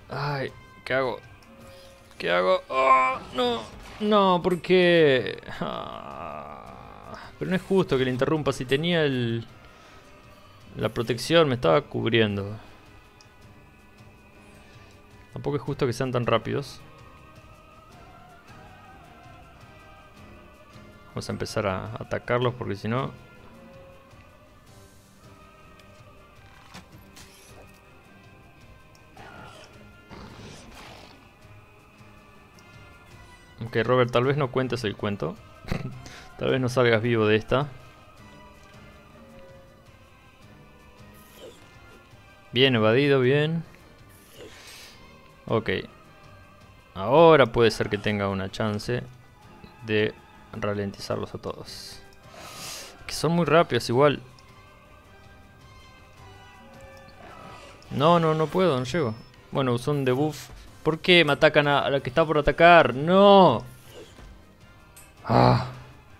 Ay, ¿qué hago? ¿Qué hago? ¡Oh! No, no, ¿por qué? Pero no es justo que le interrumpa. Si tenía la protección, me estaba cubriendo. Tampoco es justo que sean tan rápidos. Vamos a empezar a atacarlos porque si no... Ok, Robert, tal vez no cuentes el cuento. Tal vez no salgas vivo de esta. Bien evadido, bien. Ok. Ahora puede ser que tenga una chance de ralentizarlos a todos. Que son muy rápidos igual. No, no, no puedo, no llego. Bueno, usó un debuff. ¿Por qué me atacan a la que está por atacar? ¡No! Ah,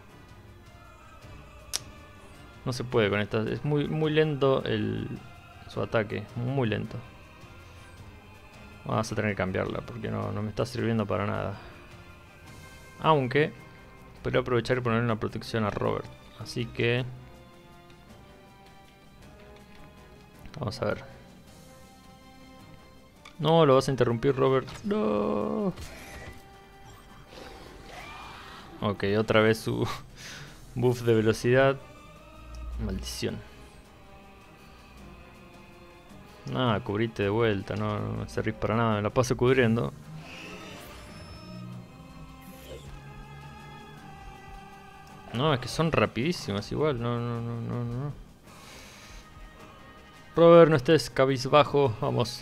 no se puede con esta. Es muy lento su ataque. Muy lento. Vamos a tener que cambiarla porque no me está sirviendo para nada. Aunque podría aprovechar y ponerle una protección a Robert. Así que... vamos a ver. No, lo vas a interrumpir, Robert. No. Ok, otra vez su buff de velocidad. Maldición. Nada, cubrite de vuelta, no servís para nada, me la paso cubriendo. No, es que son rapidísimas igual, no. Robert, no estés cabizbajo, vamos.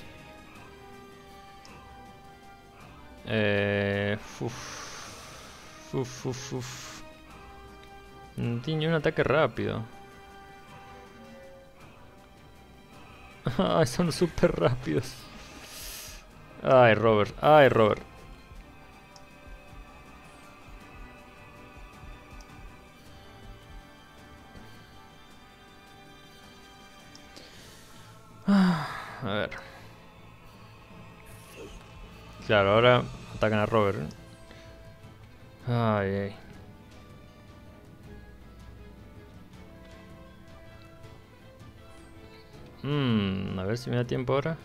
Uf. No tiene un ataque rápido. Ay, son súper rápidos. Ay, Robert, ay, Robert. A ver. Claro, ahora atacan a Robert. Ay. A ver si me da tiempo ahora.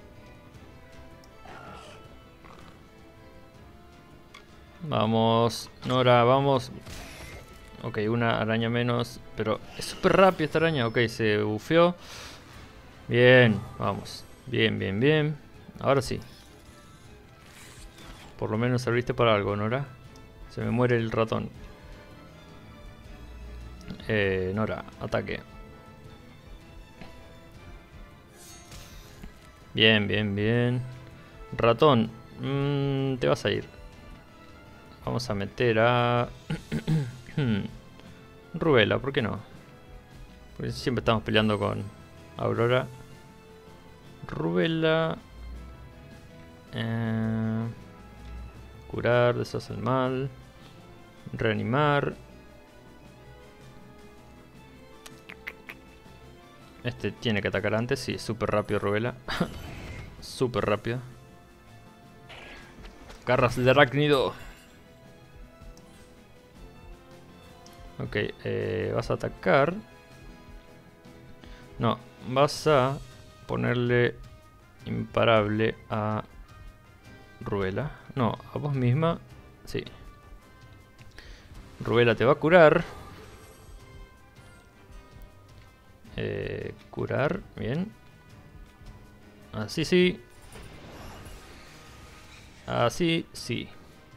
Vamos, Nora, vamos. Ok, una araña menos. Pero es súper rápida esta araña. Ok, se bufeó. Bien, vamos. Bien. Ahora sí. Por lo menos serviste para algo, Nora. Se me muere el ratón. Nora, ataque. Bien. Ratón, te vas a ir. Vamos a meter a... Rubela, ¿por qué no? Porque siempre estamos peleando con Aurora. Rubela. Curar, deshacer el mal. Reanimar. Este tiene que atacar antes, sí, súper rápido Rubela. Súper rápido. Garras de arácnido. Ok, vas a atacar. No, vas a ponerle imparable a Rubela. No, a vos misma. Sí. Rubela te va a curar. Curar, bien. Así sí. Así sí.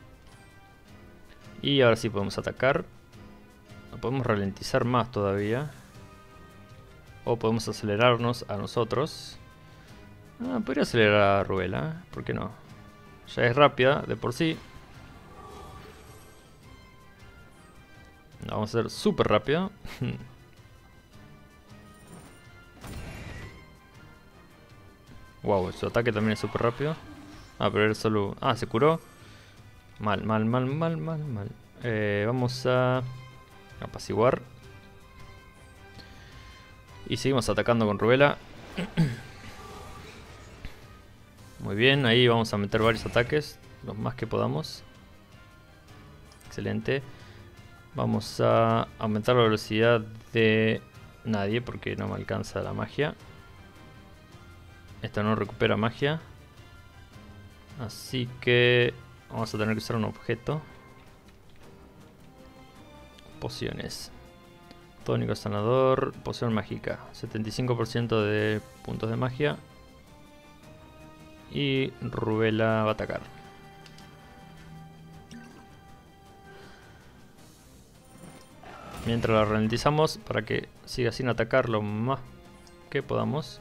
Y ahora sí podemos atacar. Podemos ralentizar más todavía. O podemos acelerarnos a nosotros. Podría acelerar a Rubela, ¿por qué no? Ya es rápida de por sí. La vamos a hacer súper rápido. Wow, su ataque también es súper rápido. Pero él solo... se curó. Mal. Vamos a apaciguar. Y seguimos atacando con Rubela. Muy bien, ahí vamos a meter varios ataques, los más que podamos. Excelente. Vamos a aumentar la velocidad de nadie porque no me alcanza la magia. Esta no recupera magia. Así que vamos a tener que usar un objeto. Pociones. Tónico sanador, poción mágica. 75% de puntos de magia. Y Rubella va a atacar. Mientras la ralentizamos para que siga sin atacar lo más que podamos.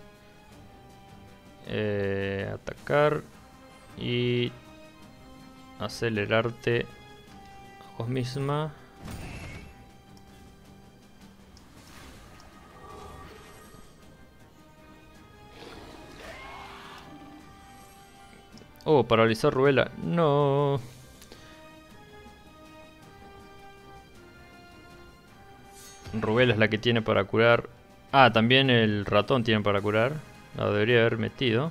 Atacar y acelerarte a vos misma. Oh, paralizar Rubella. No. Rubella es la que tiene para curar. Ah, también el ratón tiene para curar. La debería haber metido.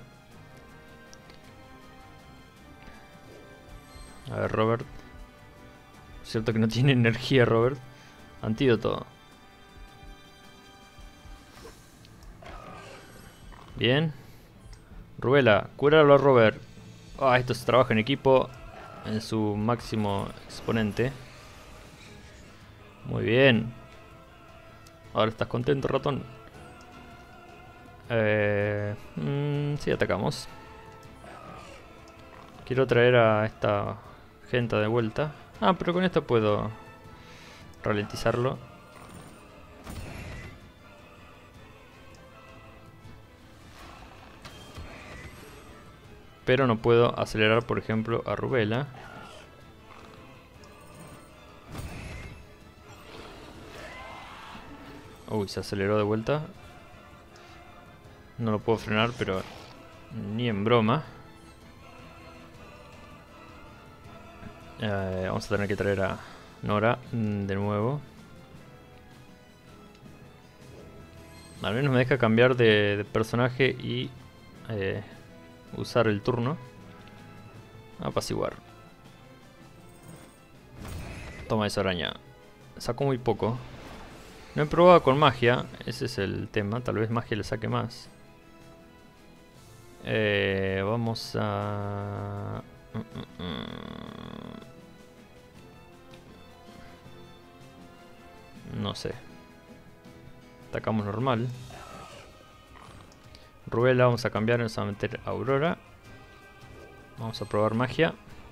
A ver, Robert. Cierto que no tiene energía, Robert. Antídoto. Bien. Rubella, cúralo a Robert. Ah, esto se trabaja en equipo en su máximo exponente. Muy bien. Ahora estás contento, ratón. Sí, atacamos. Quiero traer a esta gente de vuelta. Ah, pero con esto puedo ralentizarlo. Pero no puedo acelerar, por ejemplo, a Rubella. Uy, se aceleró de vuelta. No lo puedo frenar, pero ni en broma. Vamos a tener que traer a Nora de nuevo. Al menos me deja cambiar de personaje y usar el turno. Apaciguar. Toma esa araña. Sacó muy poco. No he probado con magia. Ese es el tema. Tal vez magia le saque más. Vamos a... No sé. Atacamos normal. Rubella vamos a cambiar. Vamos a meter Aurora. Vamos a probar magia.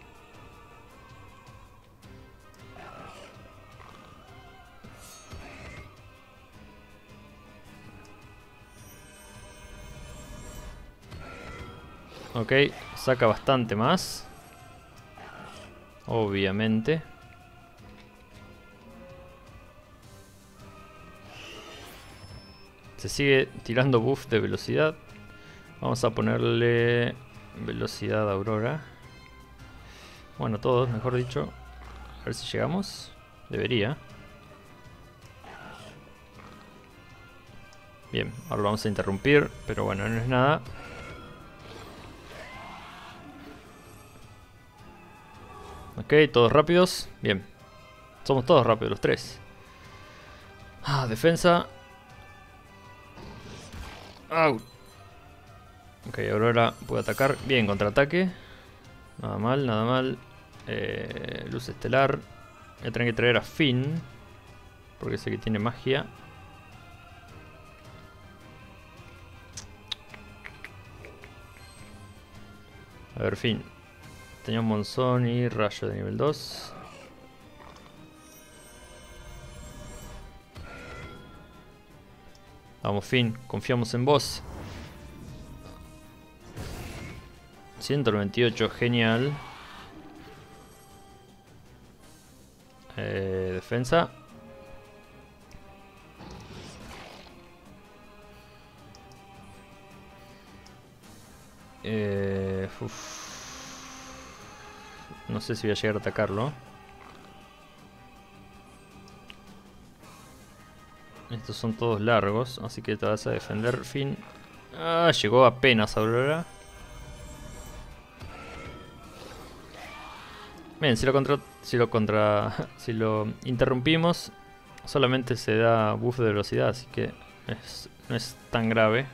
Ok, saca bastante más. Obviamente. Se sigue tirando buff de velocidad. Vamos a ponerle velocidad a Aurora. Bueno, todos, mejor dicho. A ver si llegamos. Debería. Bien, ahora lo vamos a interrumpir. Pero bueno, no es nada. Ok, todos rápidos. Bien. Somos todos rápidos, los tres. Ah, defensa. Au. Ok, Aurora puede atacar. Bien, contraataque. Nada mal, nada mal. Luz estelar. Voy a tener que traer a Finn. Porque sé que tiene magia. A ver, Finn. Tenía un monzón y rayo de nivel 2. Vamos, Finn, confiamos en vos. 198, genial. Defensa. No sé si voy a llegar a atacarlo. Estos son todos largos, así que te vas a defender, Finn. Ah, llegó apenas Aurora. Bien, si lo interrumpimos, solamente se da buff de velocidad, así que no es tan grave.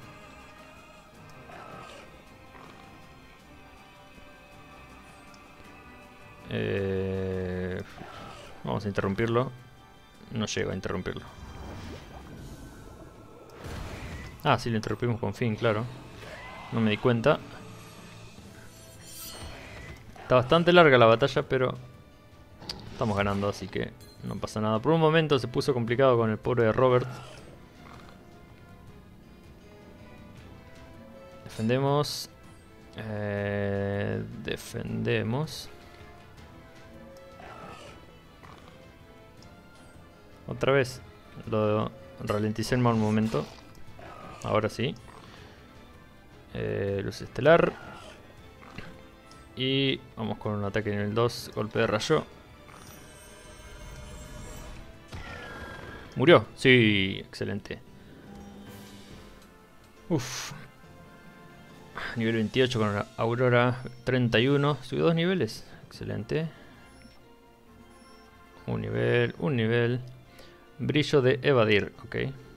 Vamos a interrumpirlo. No llego a interrumpirlo. Ah, sí, lo interrumpimos con fin, claro. No me di cuenta. Está bastante larga la batalla, pero estamos ganando, así que no pasa nada. Por un momento se puso complicado con el pobre Robert. Defendemos. Defendemos. Otra vez lo ralenticé en mal momento. Ahora sí. Luz estelar. Y vamos con un ataque nivel 2. Golpe de rayo. ¿Murió? Sí, excelente. Uf. Nivel 28 con Aurora 31. Subió 2 niveles. Excelente. Un nivel, un nivel. Brillo de evadir, ok.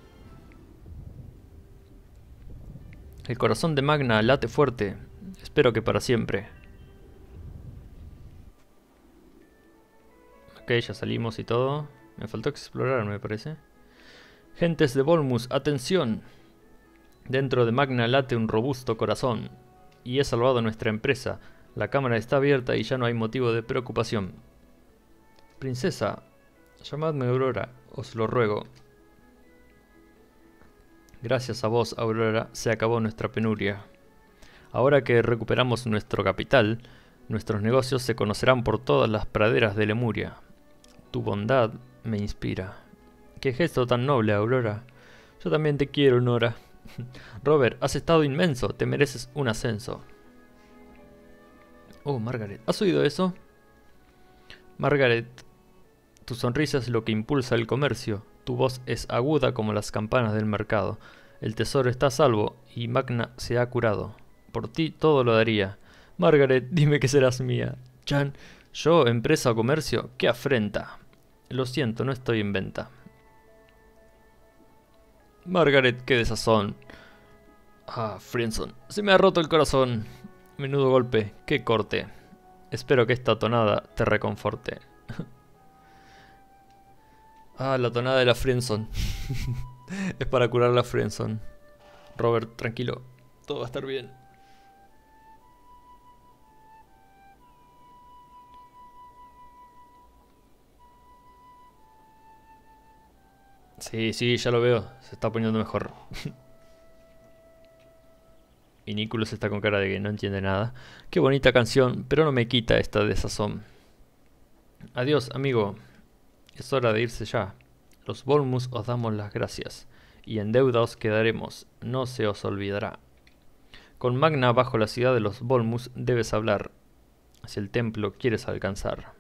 El corazón de Magna late fuerte. Espero que para siempre. Ok, ya salimos y todo. Me faltó explorar, me parece. Gentes de Volmus, atención. Dentro de Magna late un robusto corazón. Y he salvado nuestra empresa. La cámara está abierta y ya no hay motivo de preocupación. Princesa, llamadme Aurora, os lo ruego. Gracias a vos, Aurora, se acabó nuestra penuria. Ahora que recuperamos nuestro capital, nuestros negocios se conocerán por todas las praderas de Lemuria. Tu bondad me inspira. Qué gesto tan noble, Aurora. Yo también te quiero, Nora. Robert, has estado inmenso, te mereces un ascenso. Oh, Margaret, ¿has oído eso? Margaret, tu sonrisa es lo que impulsa el comercio. Tu voz es aguda como las campanas del mercado. El tesoro está a salvo y Magna se ha curado. Por ti todo lo daría. Margaret, dime que serás mía. Chan, ¿yo, empresa o comercio? ¡Qué afrenta! Lo siento, no estoy en venta. Margaret, qué desazón. Ah, Friendson, se me ha roto el corazón. Menudo golpe, qué corte. Espero que esta tonada te reconforte. Ah, la tonada de la Friendson. Es para curar la Friendson. Robert, tranquilo, todo va a estar bien. Sí, sí, ya lo veo. Se está poniendo mejor. Y Nicholas está con cara de que no entiende nada. Qué bonita canción, pero no me quita esta desazón. Adiós, amigo. Es hora de irse ya. Los Volmus os damos las gracias. Y en deuda os quedaremos. No se os olvidará. Con Magna bajo la ciudad de los Volmus debes hablar. Si el templo quieres alcanzar.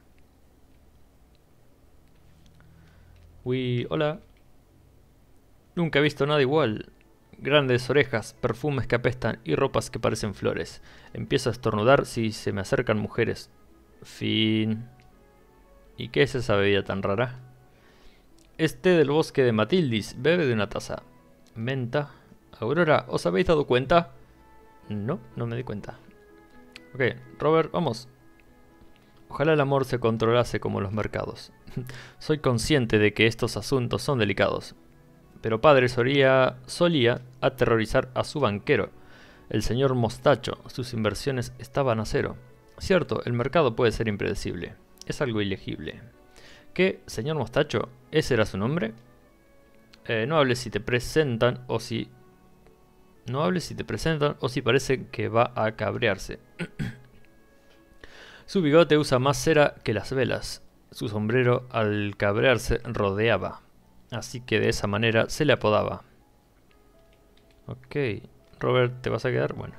Uy, hola. Nunca he visto nada igual. Grandes orejas, perfumes que apestan y ropas que parecen flores. Empiezo a estornudar si se me acercan mujeres. Fin. ¿Y qué es esa bebida tan rara? Es té del bosque de Matildis. Bebe de una taza. Menta. Aurora, ¿os habéis dado cuenta? No, no me di cuenta. Ok, Robert, vamos. Ojalá el amor se controlase como los mercados. Soy consciente de que estos asuntos son delicados. Pero padre solía aterrorizar a su banquero, el señor Mostacho. Sus inversiones estaban a cero. Cierto, el mercado puede ser impredecible. Es algo ilegible. ¿Qué, señor Mostacho? ¿Ese era su nombre? No hables si te presentan o si... No hables si te presentan o si parece que va a cabrearse. Su bigote usa más cera que las velas. Su sombrero al cabrearse rodeaba. Así que de esa manera se le apodaba. Ok. Robert, ¿te vas a quedar? Bueno.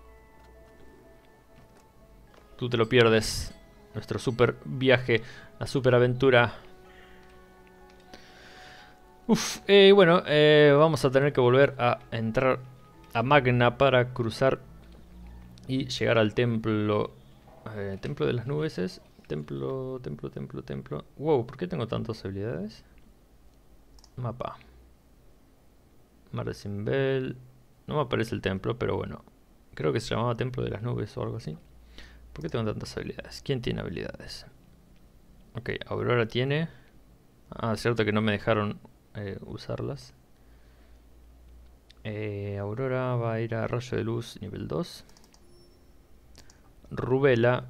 Tú te lo pierdes. Nuestro super viaje. La super aventura. Uf. Bueno, vamos a tener que volver a entrar a Magna para cruzar y llegar al templo. ¿Templo de las nubes es? Templo. Wow, ¿por qué tengo tantas habilidades? Mapa. Mar de Simbel. No me aparece el templo, pero bueno. Creo que se llamaba Templo de las Nubes o algo así. ¿Por qué tengo tantas habilidades? ¿Quién tiene habilidades? Ok, Aurora tiene. Ah, cierto que no me dejaron usarlas. Aurora va a ir a Rayo de Luz nivel 2. Rubela.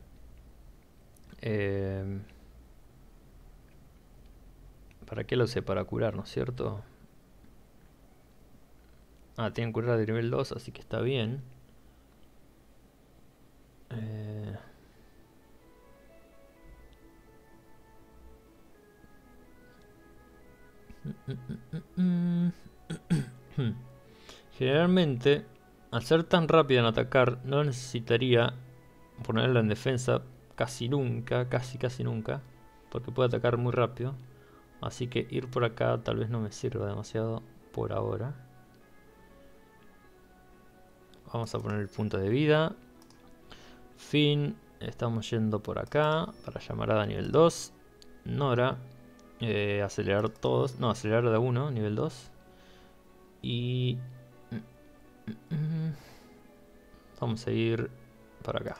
¿Para qué lo sé? Para curar, ¿no es cierto? Ah, tienen curar de nivel 2, así que está bien. Generalmente, al ser tan rápida en atacar, no necesitaría ponerla en defensa casi nunca, casi nunca, porque puede atacar muy rápido. Así que ir por acá tal vez no me sirva demasiado por ahora. Vamos a poner el punto de vida. Fin, estamos yendo por acá para llamarada nivel 2. Nora, acelerar todos, no, acelerar de 1, nivel 2. Y vamos a ir para acá.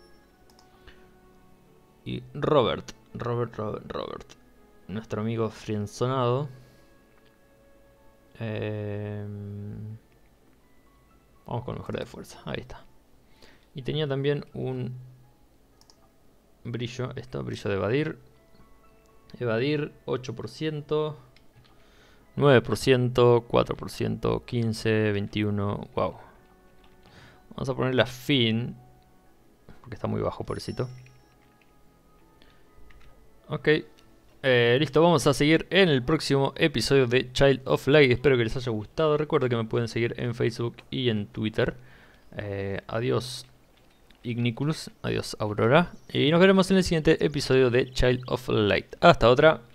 Y Robert, nuestro amigo frienzonado. Vamos con mejora de fuerza, ahí está. Y tenía también un brillo, brillo de evadir. Evadir 8%, 9%, 4%, 15, 21, wow. Vamos a ponerle a fin, porque está muy bajo, pobrecito. Ok, listo, vamos a seguir en el próximo episodio de Child of Light. Espero que les haya gustado. Recuerden que me pueden seguir en Facebook y en Twitter. Adiós Igniculus, adiós Aurora. Y nos veremos en el siguiente episodio de Child of Light. Hasta otra.